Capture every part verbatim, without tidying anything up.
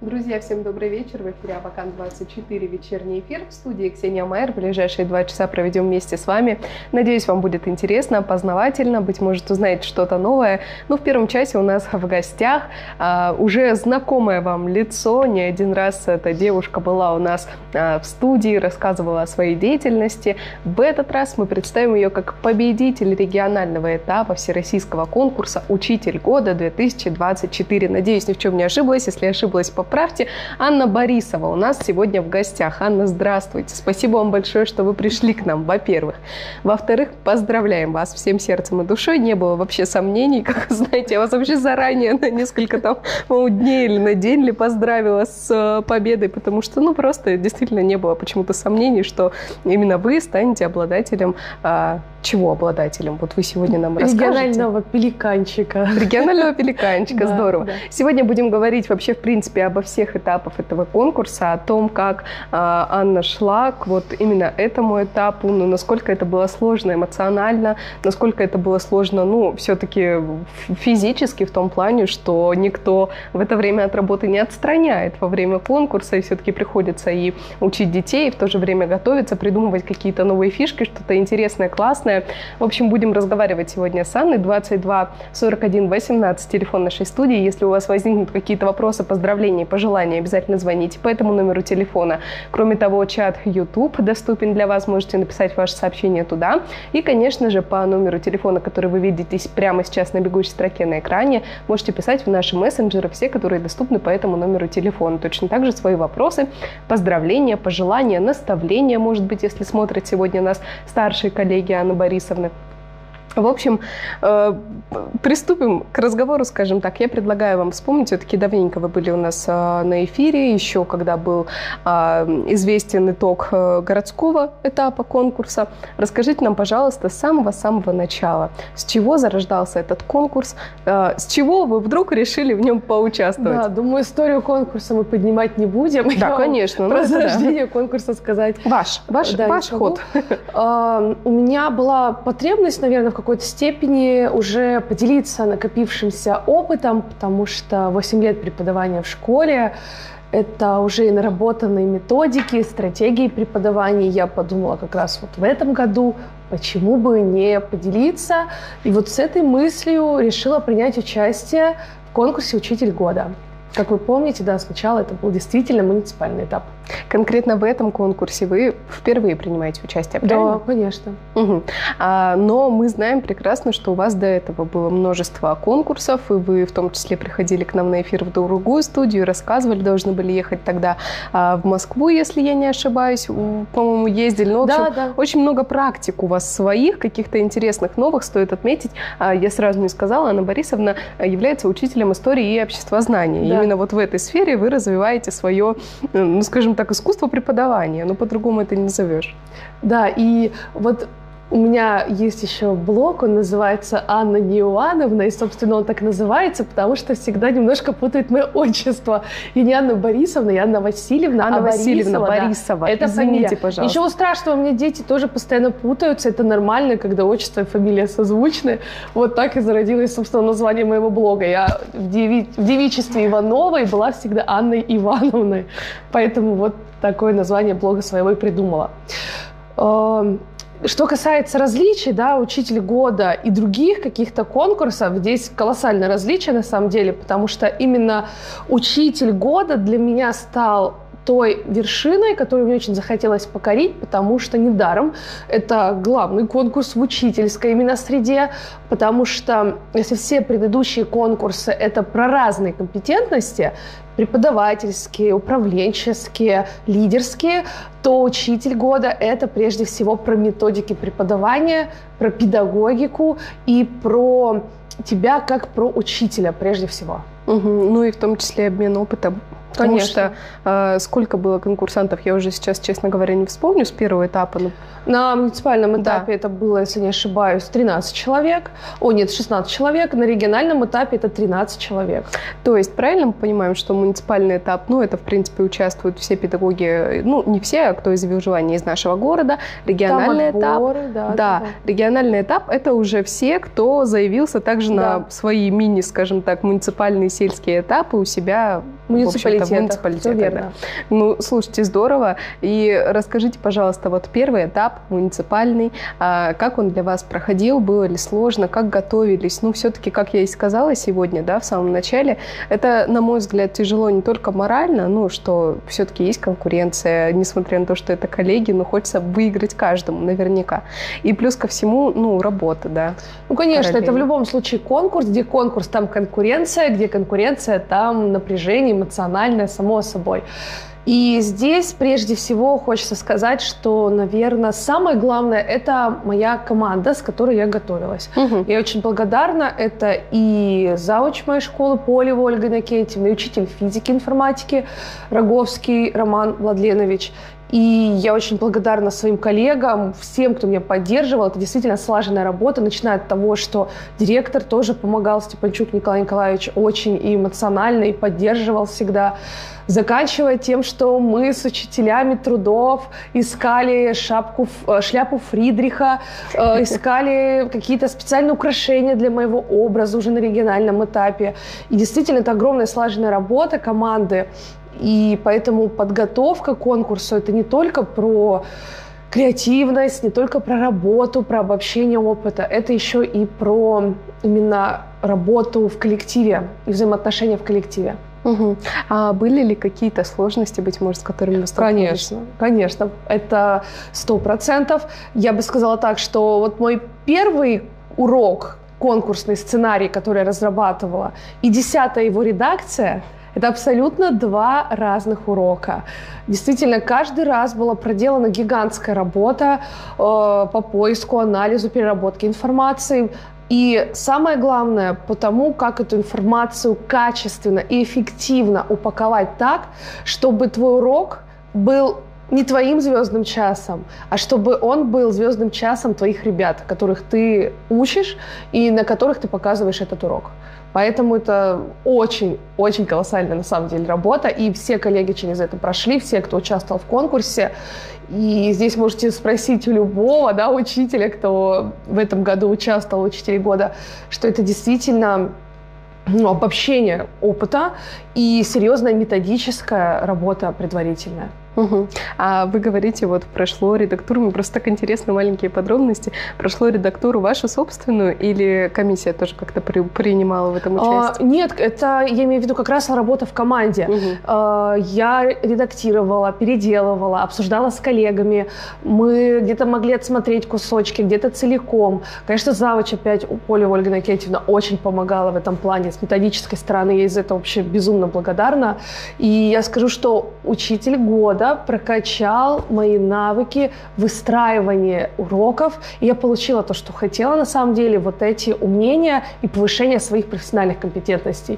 Друзья, всем добрый вечер. В эфире Абакан двадцать четыре, вечерний эфир. В студии Ксения Майер. В ближайшие два часа проведем вместе с вами. Надеюсь, вам будет интересно, познавательно. Быть может, узнаете что-то новое. Ну, в первом часе у нас в гостях а, уже знакомое вам лицо. Не один раз эта девушка была у нас а, в студии, рассказывала о своей деятельности. В этот раз мы представим ее как победитель регионального этапа всероссийского конкурса «Учитель года две тысячи двадцать четыре». Надеюсь, ни в чем не ошиблась. Если ошиблась, поправьте. Анна Борисова у нас сегодня в гостях. Анна, здравствуйте. Спасибо вам большое, что вы пришли к нам, во-первых. Во-вторых, поздравляем вас всем сердцем и душой. Не было вообще сомнений. Как вы знаете, я вас вообще заранее на несколько там дней или на день ли поздравила с победой, потому что, ну, просто действительно не было почему-то сомнений, что именно вы станете обладателем... А, чего обладателем? Вот вы сегодня нам расскажете. Регионального пеликанчика. Регионального пеликанчика, да, здорово. Да. Сегодня будем говорить вообще, в принципе, обо всех этапах этого конкурса, о том, как э, Анна шла к вот именно этому этапу, ну, насколько это было сложно эмоционально, насколько это было сложно, ну, все-таки физически, в том плане, что никто в это время от работы не отстраняет во время конкурса, и все-таки приходится и учить детей, и в то же время готовиться, придумывать какие-то новые фишки, что-то интересное, классное. В общем, будем разговаривать сегодня с Анной. двадцать два сорок один восемнадцать, телефон нашей студии. Если у вас возникнут какие-то вопросы, поздравления, пожелания, обязательно звоните по этому номеру телефона. Кроме того, чат YouTube доступен для вас. Можете написать ваше сообщение туда. И, конечно же, по номеру телефона, который вы видите прямо сейчас на бегущей строке на экране, можете писать в наши мессенджеры, все, которые доступны по этому номеру телефона. Точно так же свои вопросы, поздравления, пожелания, наставления, может быть, если смотрят сегодня нас старшие коллеги Анны Борисовны. В общем, э, приступим к разговору, скажем так. Я предлагаю вам вспомнить, все-таки давненько вы были у нас э, на эфире, еще когда был э, известен итог э, городского этапа конкурса. Расскажите нам, пожалуйста, с самого-самого начала, с чего зарождался этот конкурс, э, с чего вы вдруг решили в нем поучаствовать? Да, думаю, историю конкурса мы поднимать не будем. Да, Я конечно. Про ну, зарождение да. конкурса сказать. Ваш, ваш, да, ваш ход. Uh, у меня была потребность, наверное, в какой-то степени уже поделиться накопившимся опытом, потому что восемь лет преподавания в школе – это уже и наработанные методики, стратегии преподавания. Я подумала как раз вот в этом году, почему бы не поделиться. И вот с этой мыслью решила принять участие в конкурсе «Учитель года». Как вы помните, да, сначала это был действительно муниципальный этап. Конкретно в этом конкурсе вы впервые принимаете участие, правильно? Да, конечно. Угу. А, но мы знаем прекрасно, что у вас до этого было множество конкурсов, и вы в том числе приходили к нам на эфир в другую студию, рассказывали, должны были ехать тогда а, в Москву, если я не ошибаюсь, по-моему, ездили. Ну, в общем, да, да. очень много практик у вас своих, каких-то интересных, новых, стоит отметить. А, я сразу не сказала, Анна Борисовна является учителем истории и обществознания. Да. Именно вот в этой сфере вы развиваете свое, ну, скажем так, искусство преподавания, но по-другому это не назовешь. Да, и вот у меня есть еще блог, он называется «Анна не Иоанновна», и, собственно, он так называется, потому что всегда немножко путает мое отчество. И не Анна Борисовна, и Анна Васильевна, Анна а Васильевна Борисова. Борисова. Да. Это Извините, фамилия. пожалуйста. Ничего страшного, у меня дети тоже постоянно путаются, это нормально, когда отчество и фамилия созвучны. Вот так и зародилось, собственно, название моего блога. Я в, деви... в девичестве Ивановой была всегда Анной Ивановной, поэтому вот такое название блога своего и придумала. Что касается различий, да, «Учитель года» и других каких-то конкурсов, здесь колоссальное различие на самом деле, потому что именно «Учитель года» для меня стал той вершиной, которую мне очень захотелось покорить, потому что недаром это главный конкурс в учительской именно среде, потому что если все предыдущие конкурсы это про разные компетентности, преподавательские, управленческие, лидерские, то «Учитель года» — это прежде всего про методики преподавания, про педагогику и про тебя как про учителя прежде всего. Угу. Ну и в том числе обмен опытом. Потому Конечно. что э, сколько было конкурсантов, я уже сейчас, честно говоря, не вспомню с первого этапа. Но... На муниципальном этапе да. это было, если не ошибаюсь, тринадцать человек. О, нет, шестнадцать человек. На региональном этапе это тринадцать человек. То есть правильно мы понимаем, что муниципальный этап, ну, это, в принципе, участвуют все педагоги, ну, не все, а кто изъявил желание из нашего города. Региональный Там отборы, этап. Да, да, да, да. Региональный этап – это уже все, кто заявился также да. на свои мини, скажем так, муниципальные сельские этапы у себя муниципалитете. в муниципалитетах. Верно. Да. Ну, слушайте, здорово. И расскажите, пожалуйста, вот первый этап муниципальный, как он для вас проходил, было ли сложно, как готовились? Ну, все-таки, как я и сказала сегодня, да, в самом начале, это, на мой взгляд, тяжело не только морально, ну, что все-таки есть конкуренция, несмотря на то, что это коллеги, но хочется выиграть каждому, наверняка. И плюс ко всему, ну, работа, да. Ну, конечно, параллельно. Это в любом случае конкурс, где конкурс, там конкуренция, где конкуренция, там напряжение эмоциональное, само собой. И здесь прежде всего хочется сказать, что, наверное, самое главное – это моя команда, с которой я готовилась. Угу. Я очень благодарна. Это и зауч моей школы Полева Ольга Иннокентьевна, и учитель физики и информатики Роговский Роман Владленович. И я очень благодарна своим коллегам, всем, кто меня поддерживал. Это действительно слаженная работа, начиная от того, что директор тоже помогал, Степанчук Николай Николаевич, очень и эмоционально, и поддерживал всегда. Заканчивая тем, что мы с учителями трудов искали шапку, шляпу Фридриха, искали какие-то специальные украшения для моего образа уже на региональном этапе. И действительно, это огромная слаженная работа команды. И поэтому подготовка к конкурсу – это не только про креативность, не только про работу, про обобщение опыта. Это еще и про именно работу в коллективе и взаимоотношения в коллективе. Угу. А были ли какие-то сложности, быть может, с которыми вы столкнулись? Конечно, конечно. Это сто процентов. Я бы сказала так, что вот мой первый урок, конкурсный сценарий, который я разрабатывала, и десятая его редакция – это абсолютно два разных урока. Действительно, каждый раз была проделана гигантская работа э, по поиску, анализу, переработке информации. И самое главное, потому как эту информацию качественно и эффективно упаковать так, чтобы твой урок был не твоим звездным часом, а чтобы он был звездным часом твоих ребят, которых ты учишь и на которых ты показываешь этот урок. Поэтому это очень-очень колоссальная на самом деле работа, и все коллеги через это прошли, все, кто участвовал в конкурсе. И здесь можете спросить у любого, да, учителя, кто в этом году участвовал, учителей года, что это действительно, ну, обобщение опыта и серьезная методическая работа предварительная. Угу. А вы говорите, вот прошло редактуру, мне просто так интересно, маленькие подробности, прошло редактуру вашу собственную или комиссия тоже как-то при, принимала в этом участие? А, нет, это, я имею в виду, как раз работа в команде. Угу. А, я редактировала, переделывала, обсуждала с коллегами, мы где-то могли отсмотреть кусочки, где-то целиком. Конечно, завуч опять, Полева Ольга Иннокентьевна, очень помогала в этом плане, с методической стороны, я из этого вообще безумно благодарна. И я скажу, что учитель года прокачал мои навыки выстраивания уроков, и я получила то, что хотела на самом деле, вот эти умения и повышение своих профессиональных компетентностей.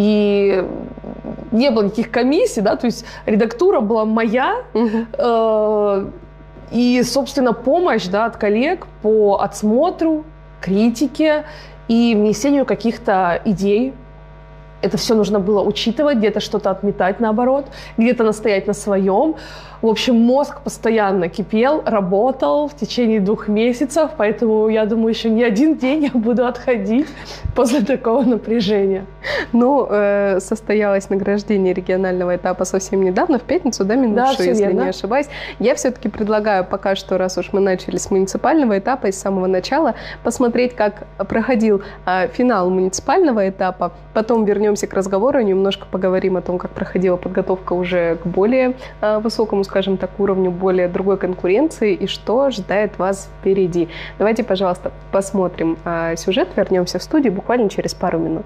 И не было никаких комиссий, да, то есть редактура была моя, угу. э, и, собственно, помощь, да, от коллег по отсмотру, критике и внесению каких-то идей. Это все нужно было учитывать, где-то что-то отметать, наоборот, где-то настоять на своем. В общем, мозг постоянно кипел, работал в течение двух месяцев, поэтому, я думаю, еще не один день я буду отходить после такого напряжения. Ну, э, состоялось награждение регионального этапа совсем недавно, в пятницу, да, минувшую, да, если верно. Не ошибаюсь. Я все-таки предлагаю пока что, раз уж мы начали с муниципального этапа и с самого начала, посмотреть, как проходил э, финал муниципального этапа, потом вернемся к разговору, немножко поговорим о том, как проходила подготовка уже к более э, высокому, скажем так, уровню, более другой конкуренции и что ожидает вас впереди. Давайте, пожалуйста, посмотрим э, сюжет, вернемся в студию буквально через пару минут.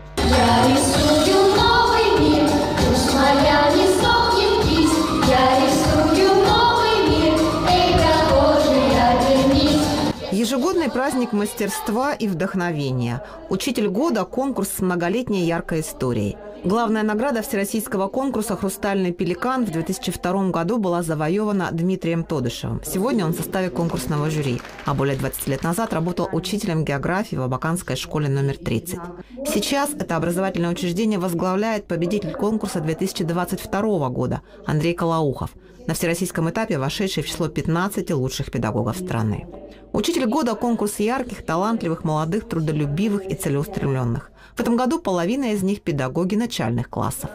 Я рисую новый мир, пусть моя не сохнет кисть. Я рисую новый мир, эй, прохожий, обернись. Ежегодный праздник мастерства и вдохновения. Учитель года – конкурс с многолетней яркой историей. Главная награда всероссийского конкурса «Хрустальный пеликан» в две тысячи втором году была завоевана Дмитрием Тодышевым. Сегодня он в составе конкурсного жюри, а более двадцати лет назад работал учителем географии в Абаканской школе номер тридцать. Сейчас это образовательное учреждение возглавляет победитель конкурса две тысячи двадцать второго года Андрей Колоухов, на всероссийском этапе вошедший в число пятнадцати лучших педагогов страны. Учитель года – конкурс ярких, талантливых, молодых, трудолюбивых и целеустремленных. В этом году половина из них – педагоги начальных классов.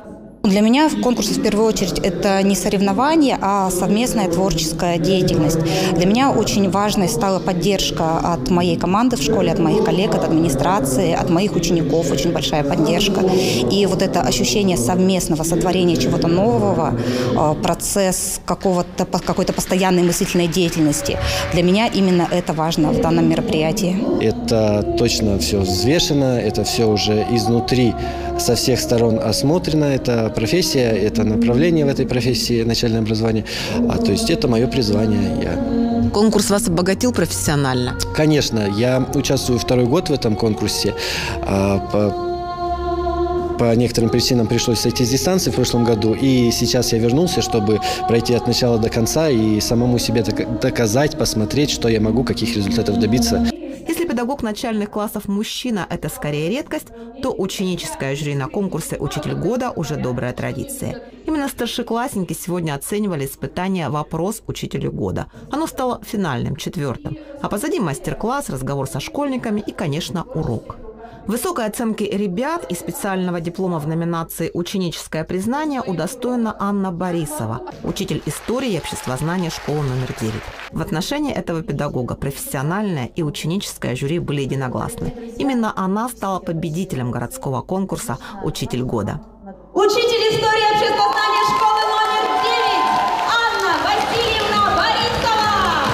Для меня конкурс в первую очередь это не соревнование, а совместная творческая деятельность. Для меня очень важной стала поддержка от моей команды в школе, от моих коллег, от администрации, от моих учеников, очень большая поддержка. И вот это ощущение совместного сотворения чего-то нового, процесс какого-то, какой-то постоянной мыслительной деятельности. Для меня именно это важно в данном мероприятии. Это точно все взвешено, это все уже изнутри со всех сторон осмотрено. Это профессия, это направление в этой профессии, начальное образование. А то есть это мое призвание. Я... Конкурс вас обогатил профессионально? Конечно, я участвую второй год в этом конкурсе. По, по некоторым причинам пришлось сойти с дистанции в прошлом году, и сейчас я вернулся, чтобы пройти от начала до конца и самому себе доказать, посмотреть, что я могу, каких результатов добиться. Если педагог начальных классов мужчина – это скорее редкость, то ученическое жюри на конкурсе «Учитель года» уже добрая традиция. Именно старшеклассники сегодня оценивали испытание «Вопрос учителю года». Оно стало финальным, четвертым. А позади мастер-класс, разговор со школьниками и, конечно, урок. Высокой оценки ребят и специального диплома в номинации «Ученическое признание» удостоена Анна Борисова, учитель истории и обществознания школы номер девять. В отношении этого педагога профессиональное и ученическое жюри были единогласны. Именно она стала победителем городского конкурса «Учитель года». Учитель истории и обществознания школы номер девять Анна Васильевна Борисова.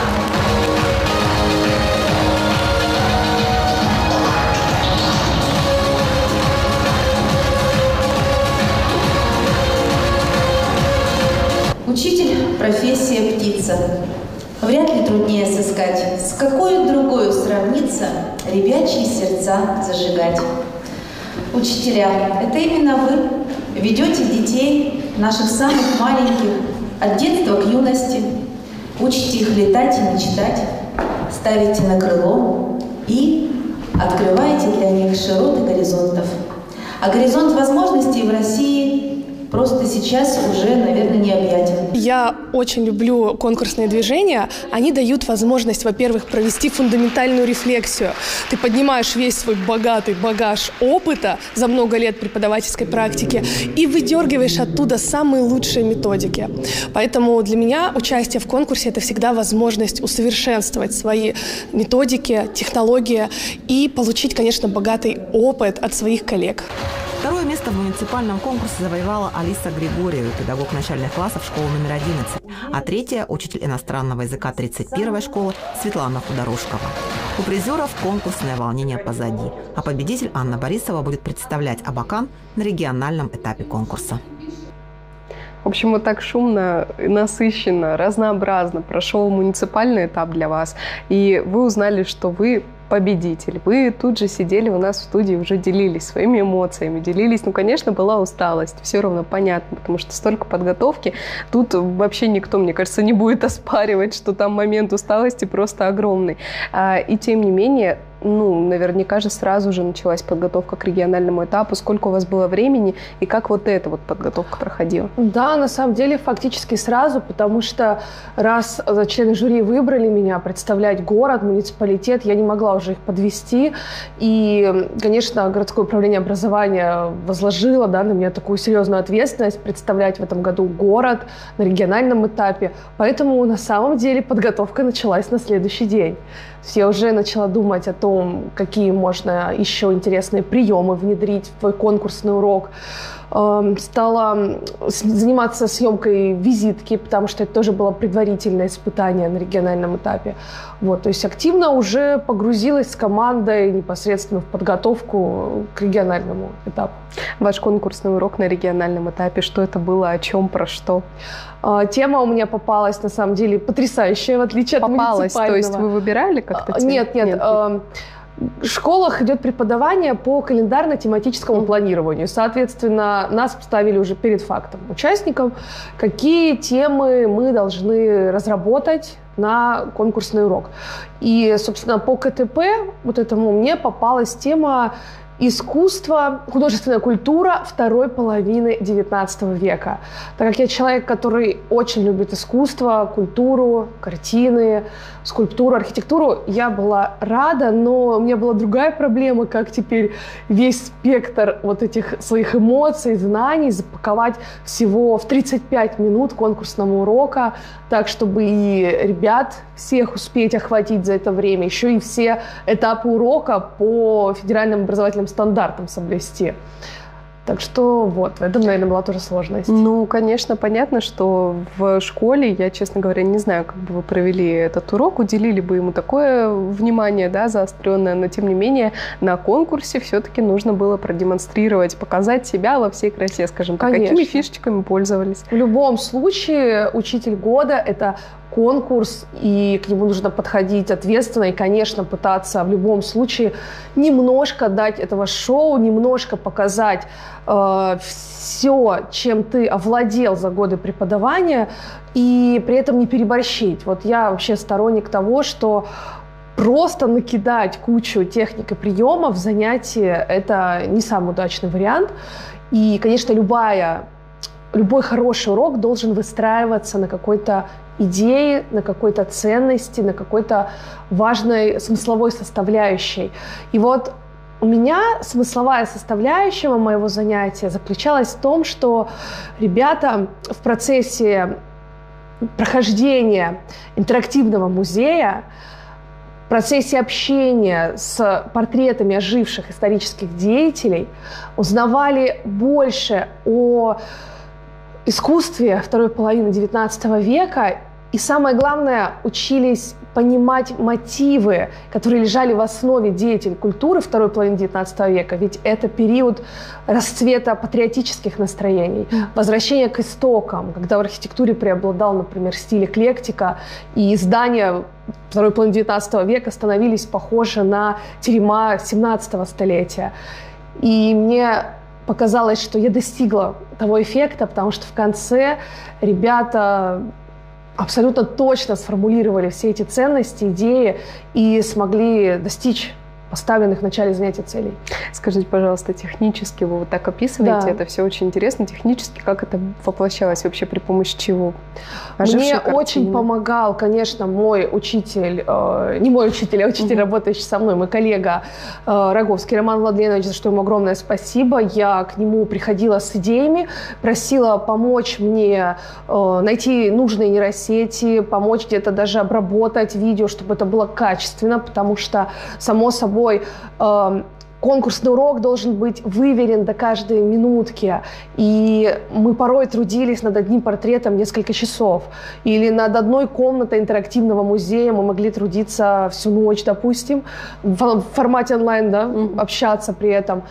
Учитель – профессия птица. Вряд ли труднее сыскать, с какой другой сравниться, ребячьи сердца зажигать. Учителя – это именно вы ведете детей, наших самых маленьких, от детства к юности, учите их летать и мечтать, ставите на крыло и открываете для них широты горизонтов. А горизонт возможностей в России просто сейчас уже, наверное, необъятен. Я очень люблю конкурсные движения. Они дают возможность, во-первых, провести фундаментальную рефлексию. Ты поднимаешь весь свой богатый багаж опыта за много лет преподавательской практики и выдергиваешь оттуда самые лучшие методики. Поэтому для меня участие в конкурсе – это всегда возможность усовершенствовать свои методики, технологии и получить, конечно, богатый опыт от своих коллег. Второе место в муниципальном конкурсе завоевала Алиса Григорьева, педагог начальных классов школы номер одиннадцать, а третья – учитель иностранного языка тридцать первой школы Светлана Худорожкова. У призеров конкурсное волнение позади, а победитель Анна Борисова будет представлять Абакан на региональном этапе конкурса. В общем, вот так шумно, насыщенно, разнообразно прошел муниципальный этап для вас, и вы узнали, что вы победитель. Вы тут же сидели у нас в студии, уже делились своими эмоциями, делились. Ну, конечно, была усталость, все равно понятно, потому что столько подготовки. Тут вообще никто, мне кажется, не будет оспаривать, что там момент усталости просто огромный. И тем не менее, ну, наверняка же сразу же началась подготовка к региональному этапу. Сколько у вас было времени и как вот эта вот подготовка проходила? Да, на самом деле фактически сразу, потому что раз члены жюри выбрали меня представлять город, муниципалитет, я не могла уже их подвести. И, конечно, городское управление образования возложило, да, на меня такую серьезную ответственность представлять в этом году город на региональном этапе. Поэтому на самом деле подготовка началась на следующий день. Я уже начала думать о том, какие можно еще интересные приемы внедрить в твой конкурсный урок. Стала заниматься съемкой визитки, потому что это тоже было предварительное испытание на региональном этапе. Вот, то есть активно уже погрузилась с командой непосредственно в подготовку к региональному этапу. Ваш конкурсный урок на региональном этапе, что это было, о чем, про что? Тема у меня попалась, на самом деле, потрясающая, в отличие от попалась, муниципального. То есть вы выбирали как-то тему? Нет, нет. нет. В школах идет преподавание по календарно-тематическому mm. планированию. Соответственно, нас поставили уже перед фактом участникам, какие темы мы должны разработать на конкурсный урок. И, собственно, по КТП вот этому мне попалась тема искусство, художественная культура второй половины девятнадцатого века. Так как я человек, который очень любит искусство, культуру, картины, скульптуру, архитектуру, я была рада, но у меня была другая проблема, как теперь весь спектр вот этих своих эмоций, знаний запаковать всего в тридцать пять минут конкурсного урока, так, чтобы и ребят всех успеть охватить за это время, еще и все этапы урока по федеральным образовательным стандартам соблюсти. Так что вот, в этом, наверное, была тоже сложность. Ну, конечно, понятно, что в школе, я, честно говоря, не знаю, как бы вы провели этот урок, уделили бы ему такое внимание, да, заостренное, но, тем не менее, на конкурсе все-таки нужно было продемонстрировать, показать себя во всей красе, скажем так. Конечно. Какими фишечками пользовались? В любом случае, учитель года – это конкурс, и к нему нужно подходить ответственно и, конечно, пытаться в любом случае немножко дать этого шоу, немножко показать э, все, чем ты овладел за годы преподавания, и при этом не переборщить. Вот я вообще сторонник того, что просто накидать кучу техник и приемов в занятии – это не самый удачный вариант. И, конечно, любая, любой хороший урок должен выстраиваться на какой-то идеи, на какой-то ценности, на какой-то важной смысловой составляющей. И вот у меня смысловая составляющая моего занятия заключалась в том, что ребята в процессе прохождения интерактивного музея, в процессе общения с портретами оживших исторических деятелей узнавали больше о искусстве второй половины девятнадцатого века и, самое главное, учились понимать мотивы, которые лежали в основе деятелей культуры второй половины девятнадцатого века. Ведь это период расцвета патриотических настроений, возвращения к истокам, когда в архитектуре преобладал, например, стиль эклектика, и здания второй половины девятнадцатого века становились похожи на терема семнадцатого столетия. И мне показалось, что я достигла того эффекта, потому что в конце ребята абсолютно точно сформулировали все эти ценности, идеи и смогли достичь поставленных в начале занятия целей. Скажите, пожалуйста, технически вы вот так описываете, Да. это все очень интересно. Технически как это воплощалось вообще, при помощи чего? Мне очень помогал, конечно, мой учитель, э, не мой учитель, а учитель, угу. работающий со мной, мой коллега э, Роговский Роман Владленович, за что ему огромное спасибо. Я к нему приходила с идеями, просила помочь мне э, найти нужные нейросети, помочь где-то даже обработать видео, чтобы это было качественно, потому что, само собой, э, конкурсный урок должен быть выверен до каждой минутки. И мы порой трудились над одним портретом несколько часов. Или над одной комнатой интерактивного музея мы могли трудиться всю ночь, допустим, в формате онлайн, да, mm-hmm. общаться при этом.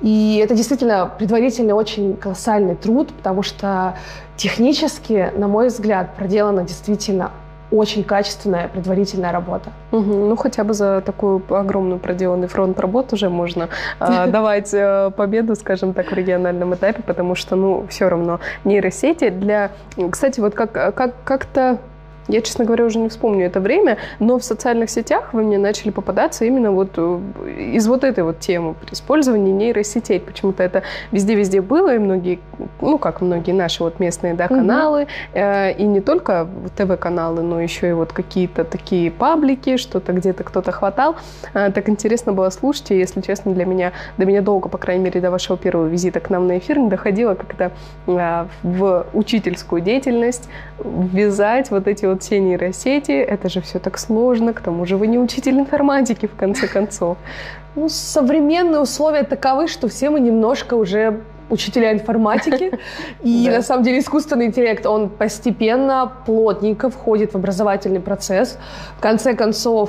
И это действительно предварительный очень колоссальный труд, потому что технически, на мой взгляд, проделана действительно очень качественная предварительная работа. Угу. Ну, хотя бы за такую огромную проделанный фронт работ уже можно э, давать э, победу, скажем так, в региональном этапе, потому что, ну, все равно нейросети для... Кстати, вот как, как, как-то... Я, честно говоря, уже не вспомню это время, но в социальных сетях вы мне начали попадаться именно вот из вот этой вот темы при использовании нейросетей. Почему-то это везде-везде было, и многие, ну как многие наши вот местные, да, каналы, mm-hmm. э, и не только ТВ-каналы, но еще и вот какие-то такие паблики, что-то где-то кто-то хватал. Э, так интересно было слушать, и, если честно, для меня, до меня долго, по крайней мере, до вашего первого визита к нам на эфир не доходило как-то э, в учительскую деятельность ввязать вот эти вот все нейросети, это же все так сложно, к тому же вы не учитель информатики, в конце концов. Ну, современные условия таковы, что все мы немножко уже учителя информатики, и на самом деле искусственный интеллект, он постепенно, плотненько входит в образовательный процесс. В конце концов,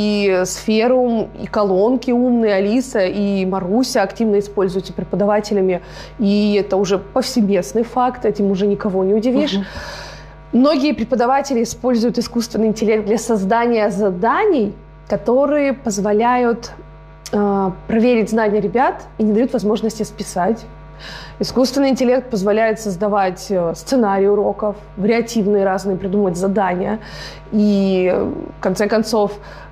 и Сферу, и колонки умные, Алиса, и Маруся активно используются преподавателями, и это уже повсеместный факт, этим уже никого не удивишь. Многие преподаватели используют искусственный интеллект для создания заданий, которые позволяют э, проверить знания ребят и не дают возможности списать. Искусственный интеллект позволяет создавать сценарии уроков, вариативные разные, придумать задания. И, в конце концов,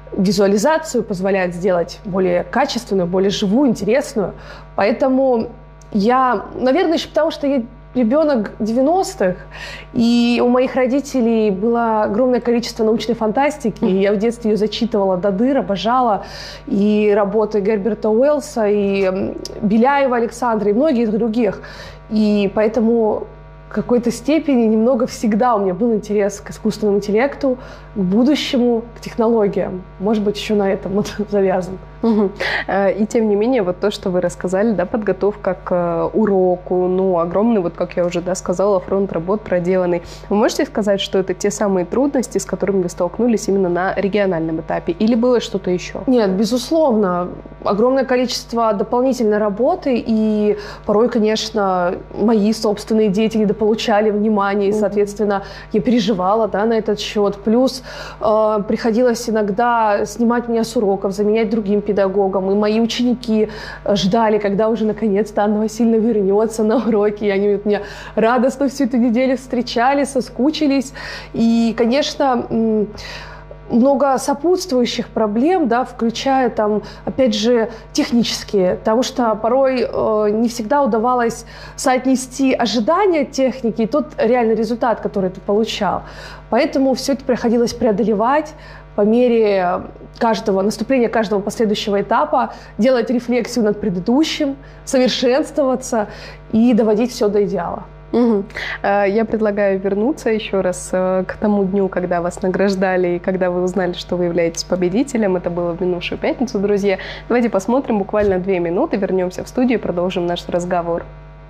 визуализацию позволяет сделать более качественную, более живую, интересную. Поэтому я, наверное, еще потому, что я ребенок девяностых, и у моих родителей было огромное количество научной фантастики, и я в детстве ее зачитывала до дыр, обожала, и работы Герберта Уэллса, и Беляева Александра, и многих других. И поэтому в какой-то степени немного всегда у меня был интерес к искусственному интеллекту, к будущему, к технологиям. Может быть, еще на этом вот завязан. Угу. И тем не менее, вот то, что вы рассказали, да, подготовка к уроку, ну, огромный, вот как я уже, да, сказала, фронт работ проделанный. Вы можете сказать, что это те самые трудности, с которыми вы столкнулись именно на региональном этапе? Или было что-то еще? Нет, безусловно. Огромное количество дополнительной работы, и порой, конечно, мои собственные дети недополучали внимания, и, соответственно, я переживала, да, на этот счет. Плюс э, приходилось иногда снимать меня с уроков, заменять другим педагогам, и мои ученики ждали, когда уже наконец-то Анна Васильевна вернется на уроки, и они меня радостно всю эту неделю встречали, соскучились. И, конечно, много сопутствующих проблем, да, включая там, опять же, технические, потому что порой э, не всегда удавалось соотнести ожидания техники и тот реальный результат, который ты получал. Поэтому все это приходилось преодолевать по мере каждого, наступления каждого последующего этапа, делать рефлексию над предыдущим, совершенствоваться и доводить все до идеала. Угу. Я предлагаю вернуться еще раз к тому дню, когда вас награждали и когда вы узнали, что вы являетесь победителем. Это было в минувшую пятницу, друзья. Давайте посмотрим буквально две минуты, вернемся в студию и продолжим наш разговор.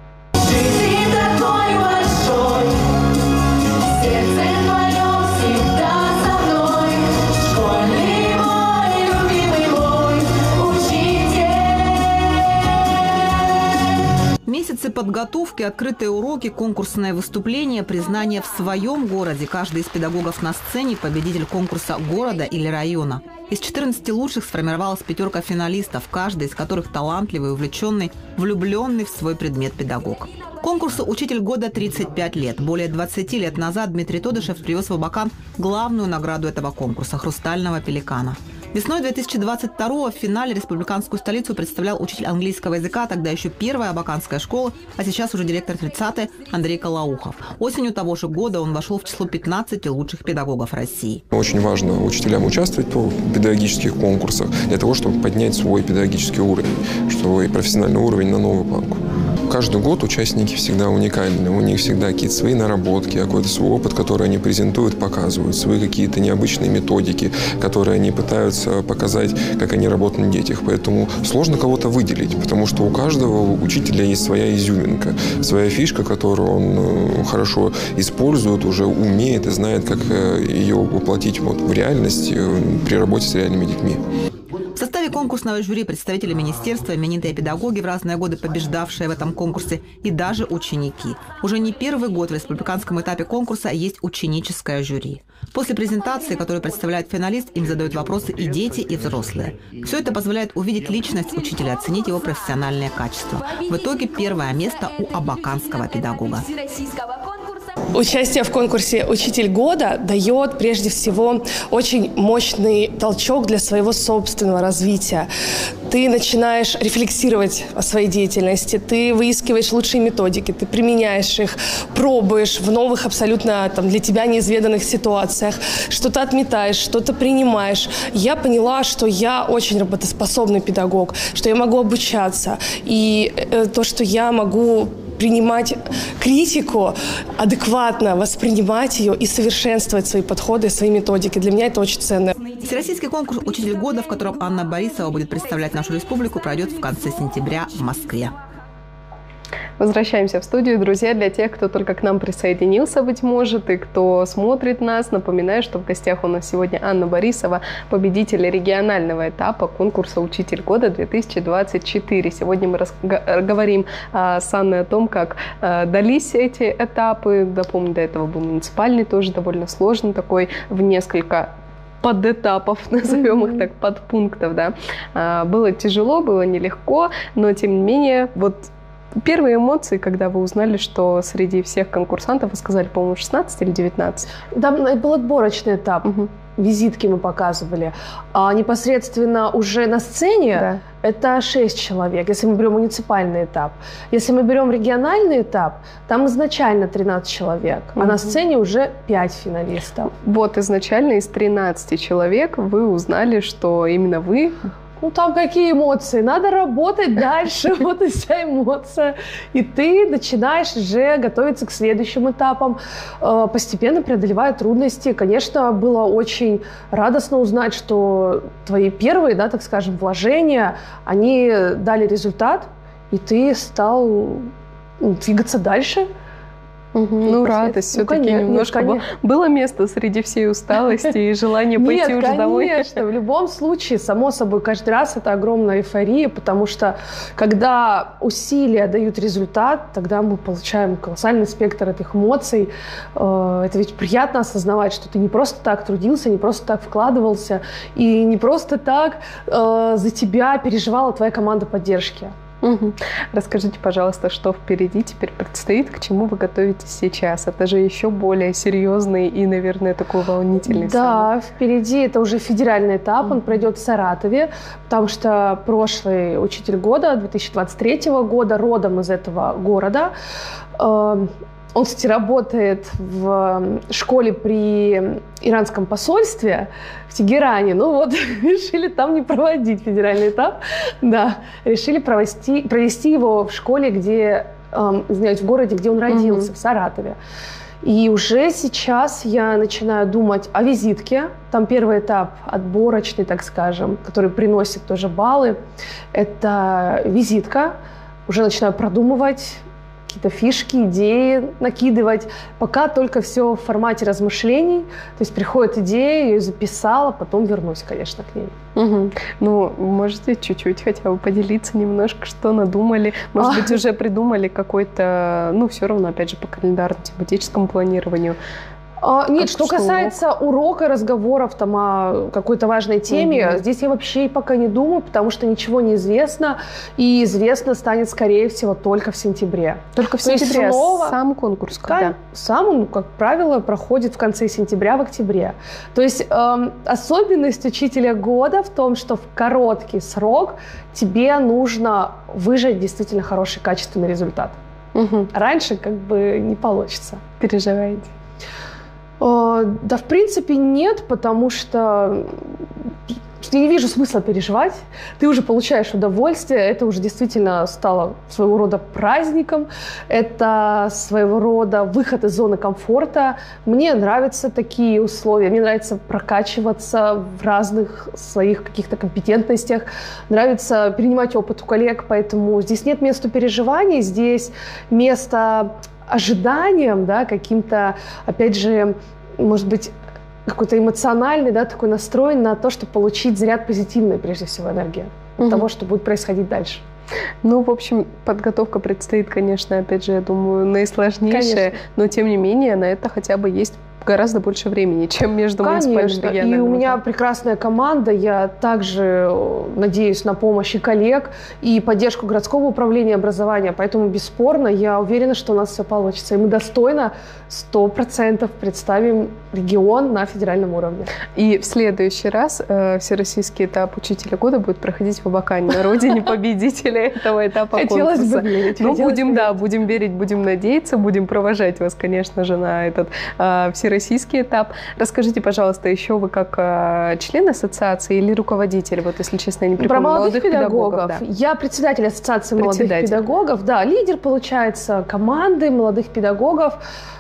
Месяцы подготовки, открытые уроки, конкурсное выступление, признание в своем городе. Каждый из педагогов на сцене – победитель конкурса города или района. Из четырнадцати лучших сформировалась пятерка финалистов, каждый из которых талантливый, увлеченный, влюбленный в свой предмет педагог. Конкурсу «Учитель года» тридцать пять лет. Более двадцати лет назад Дмитрий Тодышев привез в Абакан главную награду этого конкурса – «Хрустального пеликана». Весной две тысячи двадцать второго в финале республиканскую столицу представлял учитель английского языка, тогда еще первая абаканская школа, а сейчас уже директор тридцатой Андрей Колоухов. Осенью того же года он вошел в число пятнадцати лучших педагогов России. Очень важно учителям участвовать в педагогических конкурсах для того, чтобы поднять свой педагогический уровень, свой профессиональный уровень на новую планку. Каждый год участники всегда уникальны, у них всегда какие-то свои наработки, какой-то свой опыт, который они презентуют, показывают, свои какие-то необычные методики, которые они пытаются показать, как они работают на детях. Поэтому сложно кого-то выделить, потому что у каждого учителя есть своя изюминка, своя фишка, которую он хорошо использует, уже умеет и знает, как ее воплотить вот в реальность при работе с реальными детьми. В составе конкурсного жюри представители министерства, именитые педагоги, в разные годы побеждавшие в этом конкурсе, и даже ученики. Уже не первый год в республиканском этапе конкурса есть ученическое жюри. После презентации, которую представляет финалист, им задают вопросы и дети, и взрослые. Все это позволяет увидеть личность учителя, оценить его профессиональные качества. В итоге первое место у абаканского педагога. Участие в конкурсе «Учитель года» дает прежде всего очень мощный толчок для своего собственного развития. Ты начинаешь рефлексировать о своей деятельности, ты выискиваешь лучшие методики, ты применяешь их, пробуешь в новых абсолютно там, для тебя неизведанных ситуациях, что-то отметаешь, что-то принимаешь. Я поняла, что я очень работоспособный педагог, что я могу обучаться, и э, то, что я могу принимать критику, адекватно воспринимать ее и совершенствовать свои подходы, свои методики. Для меня это очень ценно. Всероссийский конкурс «Учитель года», в котором Анна Борисова будет представлять нашу республику, пройдет в конце сентября в Москве. Возвращаемся в студию, друзья. Для тех, кто только к нам присоединился, быть может, и кто смотрит нас, напоминаю, что в гостях у нас сегодня Анна Борисова, победитель регионального этапа конкурса «Учитель года» две тысячи двадцать четыре. Сегодня мы говорим а, с Анной о том, как а, дались эти этапы. Напомню, до этого был муниципальный, тоже довольно сложный, такой в несколько подэтапов, назовем их так, подпунктов, да. А, было тяжело, было нелегко, но тем не менее, вот первые эмоции, когда вы узнали, что среди всех конкурсантов, вы сказали, по-моему, шестнадцать или девятнадцать? Да, был отборочный этап. Угу. визитки мы показывали, а непосредственно уже на сцене Да. это шесть человек, если мы берем муниципальный этап. Если мы берем региональный этап, там изначально тринадцать человек, а на сцене уже пять финалистов. Вот изначально из тринадцати человек вы узнали, что именно вы... Ну, там какие эмоции? Надо работать дальше, вот и вся эмоция. И ты начинаешь уже готовиться к следующим этапам, э, постепенно преодолевая трудности. Конечно, было очень радостно узнать, что твои первые, да, так скажем, вложения, они дали результат, и ты стал ну, двигаться дальше. Угу. Ну, радость Ну, все-таки конечно, немножко нет, было. Было место среди всей усталости и желания пойти Нет, уже домой? конечно, в любом случае, само собой, каждый раз это огромная эйфория, потому что когда усилия дают результат, тогда мы получаем колоссальный спектр этих эмоций. Э, Это ведь приятно осознавать, что ты не просто так трудился, не просто так вкладывался, и не просто так э, за тебя переживала твоя команда поддержки. Угу. Расскажите, пожалуйста, что впереди теперь предстоит, к чему вы готовитесь сейчас? Это же еще более серьезный и, наверное, такой волнительный Да, саммит. впереди это уже федеральный этап, mm-hmm. он пройдет в Саратове, потому что прошлый учитель года, две тысячи двадцать третьего года, родом из этого города. Он, кстати, работает в школе при иранском посольстве в Тегеране. Ну вот, решили там не проводить федеральный этап. Да, решили провести, провести его в школе, где, э, знаете, в городе, где он родился, mm-hmm. в Саратове. И уже сейчас я начинаю думать о визитке. Там первый этап отборочный, так скажем, который приносит тоже баллы. Это визитка. Уже начинаю продумывать какие-то фишки, идеи накидывать. Пока только все в формате размышлений. То есть приходит идея, я ее записала, потом вернусь, конечно, к ней. Угу. Ну, можете чуть-чуть хотя бы поделиться немножко, что надумали? Может а. быть, уже придумали какой-то, ну, все равно, опять же, по календарно-тематическому планированию. А, нет, как, что, что касается урока, разговоров там, о какой-то важной теме, mm-hmm. здесь я вообще пока не думаю, потому что ничего не известно, и известно станет, скорее всего, только в сентябре. Только в сентябре? То снова... Сам конкурс когда? Сам он, как правило, проходит в конце сентября, в октябре. То есть эм, особенность учителя года в том, что в короткий срок тебе нужно выжать действительно хороший, качественный результат. Mm-hmm. Раньше как бы не получится. Переживаете? Да, в принципе, нет, потому что я не вижу смысла переживать. Ты уже получаешь удовольствие, это уже действительно стало своего рода праздником, это своего рода выход из зоны комфорта. Мне нравятся такие условия, мне нравится прокачиваться в разных своих каких-то компетентностях, нравится перенимать опыт у коллег, поэтому здесь нет места переживаний, здесь место ожиданием, да, каким-то, опять же, может быть, какой-то эмоциональный, да, такой настрой на то, чтобы получить заряд позитивной, прежде всего, энергии от угу. того, что будет происходить дальше. Ну, в общем, подготовка предстоит, конечно, опять же, я думаю, наисложнейшая, конечно. Но, тем не менее, на это хотя бы есть гораздо больше времени, чем между муниципальным и региональным. И у меня прекрасная команда, я также надеюсь на помощь и коллег, и поддержку городского управления образования, поэтому бесспорно я уверена, что у нас все получится, и мы достойно сто процентов представим регион на федеральном уровне. И в следующий раз э, всероссийский этап учителя года будет проходить в Абакане, на родине победителя этого этапа конкурса. Ну, будем, да, будем верить, будем надеяться, будем провожать вас, конечно же, на этот э, всероссийский этап. Расскажите, пожалуйста, еще вы как э, член ассоциации или руководитель, вот, если честно, я не припомню. Про молодых, молодых педагогов. педагогов да. Я председатель ассоциации молодых педагогов, да, лидер, получается, команды молодых педагогов.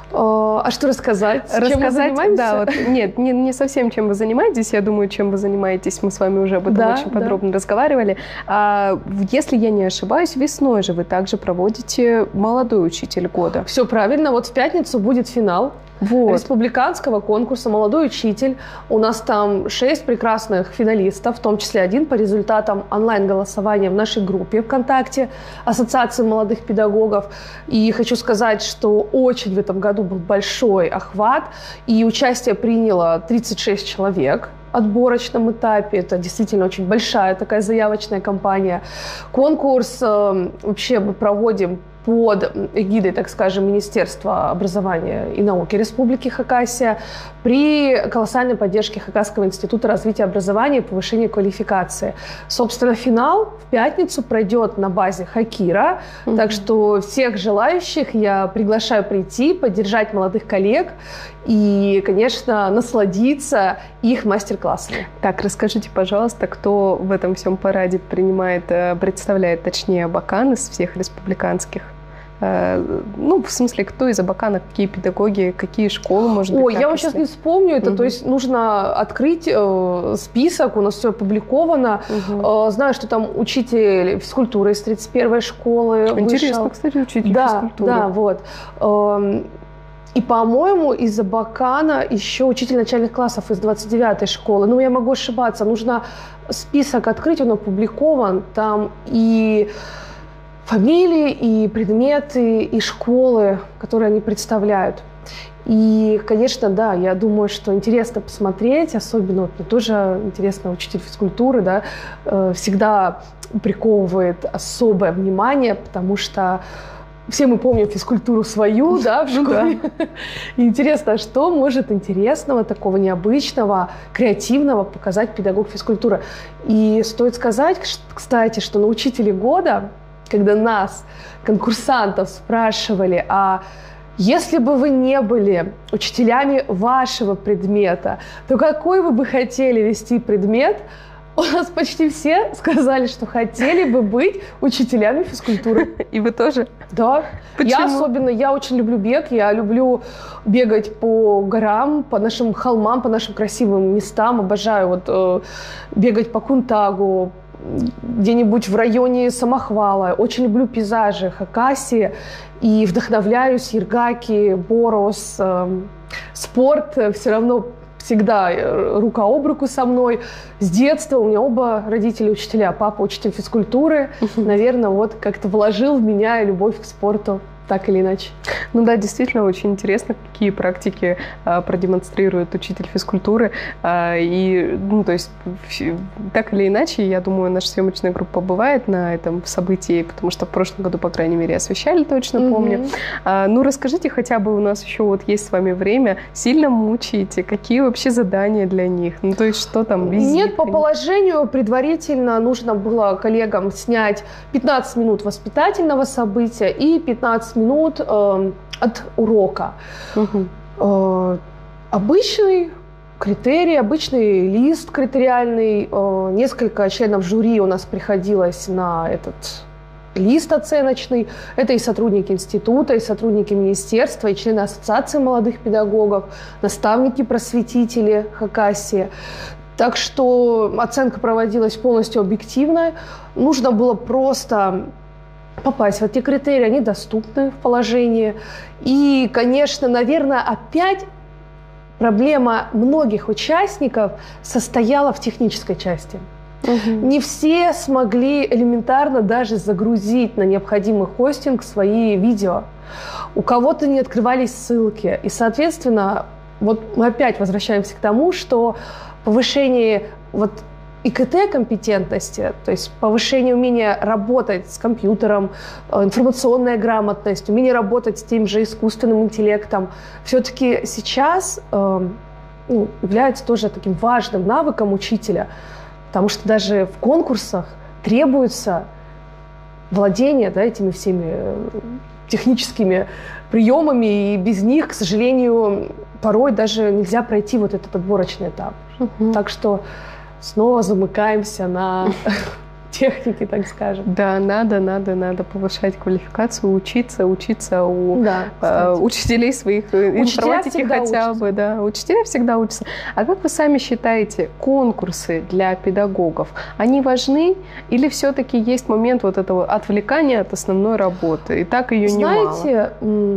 А что рассказать? Рассказать, чем мы занимаемся? Да, вот, нет, не, не совсем, чем вы занимаетесь. Я думаю, чем вы занимаетесь, мы с вами уже об этом да, очень подробно да. разговаривали. А, если я не ошибаюсь, весной же вы также проводите молодой учитель года. Все правильно. Вот в пятницу будет финал. Вот. Республиканского конкурса «Молодой учитель». У нас там шесть прекрасных финалистов, в том числе один по результатам онлайн-голосования в нашей группе ВКонтакте Ассоциации молодых педагогов. И хочу сказать, что очень в этом году был большой охват, и участие приняло тридцать шесть человек. Отборочном этапе. Это действительно очень большая такая заявочная кампания. Конкурс э, вообще мы проводим под эгидой, так скажем, Министерства образования и науки Республики Хакасия при колоссальной поддержке Хакасского института развития образования и повышения квалификации. Собственно, финал в пятницу пройдет на базе Хакира, mm-hmm. так что всех желающих я приглашаю прийти, поддержать молодых коллег и, конечно, насладиться их мастер-классами. Так, расскажите, пожалуйста, кто в этом всем параде принимает, представляет, точнее, Абакан из всех республиканских? Ну, в смысле, кто из Абакана, какие педагоги, какие школы, может быть? Ой, я вам сейчас не вспомню это, угу. то есть нужно открыть э, список, у нас все опубликовано. Угу. Э, знаю, что там учитель физкультуры из тридцать первой школы Интересно, вышел. Кстати, учитель да, физкультуры. Да, вот. Э, и, по-моему, из Абакана еще учитель начальных классов из двадцать девятой школы. Ну, я могу ошибаться, нужно список открыть, он опубликован, там и фамилии, и предметы, и школы, которые они представляют. И, конечно, да, я думаю, что интересно посмотреть, особенно вот мне тоже интересно, учитель физкультуры, да, всегда приковывает особое внимание, потому что все мы помним физкультуру свою, да, в школе. И интересно, что может интересного, такого необычного, креативного показать педагог физкультуры. И стоит сказать, кстати, что на учителе года, когда нас, конкурсантов, спрашивали, а если бы вы не были учителями вашего предмета, то какой вы бы хотели вести предмет? У нас почти все сказали, что хотели бы быть учителями физкультуры. И вы тоже? Да. Почему? Я особенно, я очень люблю бег, я люблю бегать по горам, по нашим холмам, по нашим красивым местам. Обожаю вот э, бегать по Кунтагу, где-нибудь в районе Самохвала. Очень люблю пейзажи Хакасии и вдохновляюсь Ергаки, Борос. Э, спорт все равно всегда рука об руку со мной. С детства у меня оба родители учителя. Папа учитель физкультуры. Наверное, вот как-то вложил в меня любовь к спорту. Так или иначе. Ну да, действительно, очень интересно, какие практики а, продемонстрирует учитель физкультуры. А, и, ну, то есть, так или иначе, я думаю, наша съемочная группа бывает на этом событии, потому что в прошлом году, по крайней мере, освещали, точно mm-hmm. помню. А, ну, расскажите хотя бы, у нас еще вот есть с вами время, сильно мучаете? Какие вообще задания для них? Ну, то есть, что там? Визит? Нет, по положению предварительно нужно было коллегам снять пятнадцать минут воспитательного события и пятнадцать минут э, от урока. Угу. Э, обычный критерий, обычный лист критериальный. Э, несколько членов жюри у нас приходилось на этот лист оценочный. Это и сотрудники института, и сотрудники министерства, и члены ассоциации молодых педагогов, наставники-просветители Хакасии. Так что оценка проводилась полностью объективно. Нужно было просто попасть в эти критерии, они доступны в положении. И, конечно, наверное, опять проблема многих участников состояла в технической части. Угу. Не все смогли элементарно даже загрузить на необходимый хостинг свои видео. У кого-то не открывались ссылки. И, соответственно, вот мы опять возвращаемся к тому, что повышение вот и ка тэ-компетентности, то есть повышение умения работать с компьютером, информационная грамотность, умение работать с тем же искусственным интеллектом, все-таки сейчас э, ну, является тоже таким важным навыком учителя, потому что даже в конкурсах требуется владение, да, этими всеми техническими приемами, и без них, к сожалению, порой даже нельзя пройти вот этот отборочный этап. Угу. Так что снова замыкаемся на технике, так скажем. Да, надо, надо, надо повышать квалификацию, учиться, учиться у да, э, учителей своих информатики хотя учатся. бы. Да. Учителя всегда учатся. А как вы сами считаете, конкурсы для педагогов, они важны или все-таки есть момент вот этого отвлекания от основной работы? И так ее немало. Знаете,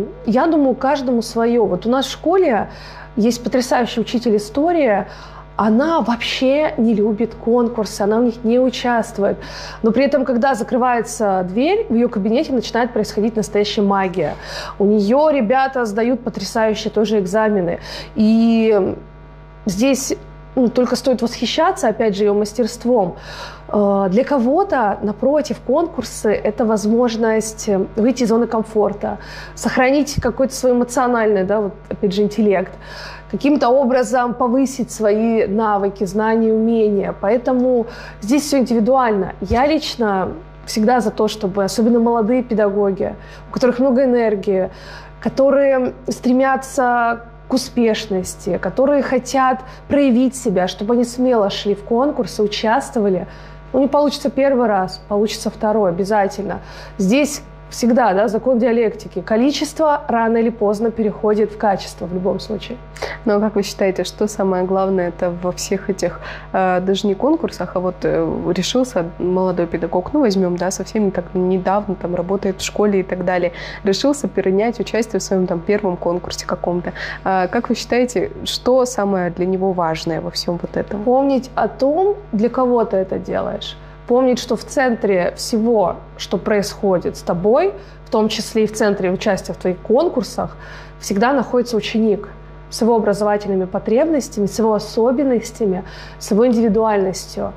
я думаю, каждому свое. Вот у нас в школе есть потрясающий учитель истории. Она вообще не любит конкурсы, она в них не участвует. Но при этом, когда закрывается дверь, в ее кабинете начинает происходить настоящая магия. У нее ребята сдают потрясающие тоже экзамены. И здесь ну, только стоит восхищаться, опять же, ее мастерством. Для кого-то, напротив, конкурсы – это возможность выйти из зоны комфорта, сохранить какой-то свой эмоциональный, да, вот, опять же, интеллект, каким-то образом повысить свои навыки, знания, умения. Поэтому здесь все индивидуально. Я лично всегда за то, чтобы, особенно молодые педагоги, у которых много энергии, которые стремятся к успешности, которые хотят проявить себя, чтобы они смело шли в конкурсы, участвовали. Ну, не получится первый раз, получится второй обязательно. Здесь всегда, да, закон диалектики. Количество рано или поздно переходит в качество в любом случае. Ну, а как вы считаете, что самое главное это во всех этих, э, даже не конкурсах, а вот э, решился молодой педагог, ну, возьмем, да, совсем так недавно там работает в школе и так далее, решился принять участие в своем там первом конкурсе каком-то. Э, как вы считаете, что самое для него важное во всем вот этом? Помнить о том, для кого ты это делаешь. Помнить, что в центре всего, что происходит с тобой, в том числе и в центре участия в твоих конкурсах, всегда находится ученик с его образовательными потребностями, с его особенностями, с его индивидуальностью.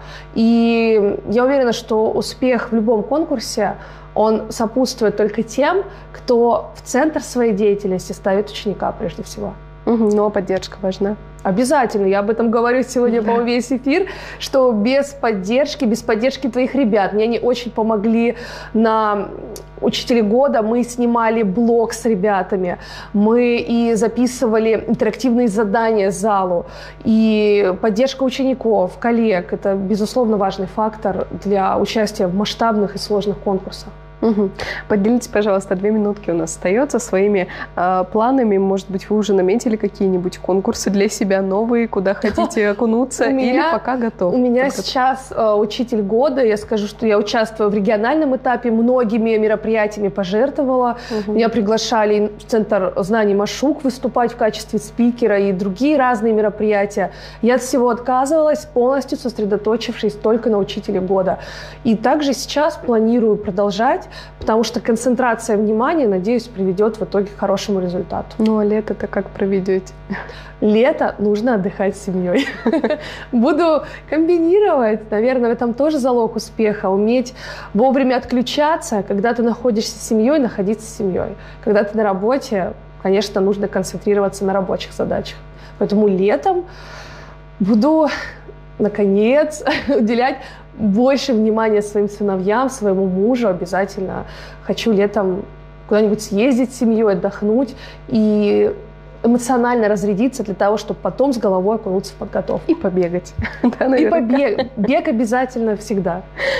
И я уверена, что успех в любом конкурсе, он сопутствует только тем, кто в центр своей деятельности ставит ученика прежде всего. Угу, ну, а поддержка важна. Обязательно. Я об этом говорю сегодня, да, по-моему, весь эфир, что без поддержки, без поддержки твоих ребят, мне они очень помогли на «Учителе года». Мы снимали блог с ребятами, мы и записывали интерактивные задания залу, и поддержка учеников, коллег – это, безусловно, важный фактор для участия в масштабных и сложных конкурсах. Угу. Поделитесь, пожалуйста, две минутки у нас остается своими э, планами. Может быть, вы уже наметили какие-нибудь конкурсы для себя новые, куда хотите окунуться, или пока готов? У меня сейчас э, учитель года. Я скажу, что я участвую в региональном этапе, многими мероприятиями пожертвовала. Угу. Меня приглашали в Центр знаний Машук выступать в качестве спикера и другие разные мероприятия. Я от всего отказывалась, полностью сосредоточившись только на учителе года. И также сейчас планирую продолжать, потому что концентрация внимания, надеюсь, приведет в итоге к хорошему результату. Ну, а лето-то как проведете? Лето нужно отдыхать с семьей. Буду комбинировать. Наверное, в этом тоже залог успеха. Уметь вовремя отключаться, когда ты находишься с семьей, находиться с семьей. Когда ты на работе, конечно, нужно концентрироваться на рабочих задачах. Поэтому летом буду, наконец, уделять больше внимания своим сыновьям, своему мужу. Обязательно хочу летом куда-нибудь съездить с семьей, отдохнуть и эмоционально разрядиться для того, чтобы потом с головой окунуться в подготовку. И побегать. Да, и побег. Бег обязательно всегда.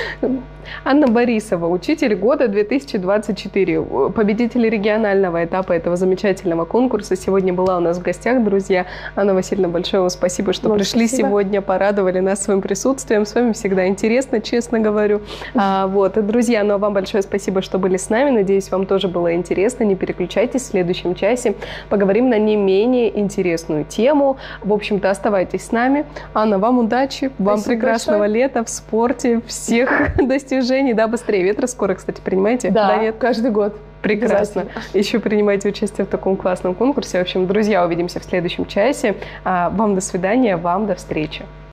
Анна Борисова, учитель года две тысячи двадцать четыре, победитель регионального этапа этого замечательного конкурса, сегодня была у нас в гостях, друзья. Анна Васильевна, большое вам спасибо, что вам пришли спасибо. Сегодня, порадовали нас своим присутствием. С вами всегда интересно, честно говорю. А, вот, и, друзья, ну а вам большое спасибо, что были с нами. Надеюсь, вам тоже было интересно. Не переключайтесь, в следующем часе поговорим на не менее интересную тему. В общем-то, оставайтесь с нами. Анна, вам удачи, вам спасибо прекрасного большое. Лета в спорте, всех достижений. Да, быстрее ветра скоро, кстати, принимаете? Да, да, нет? Каждый год. Прекрасно. Еще принимайте участие в таком классном конкурсе. В общем, друзья, увидимся в следующем часе. Вам до свидания, вам до встречи.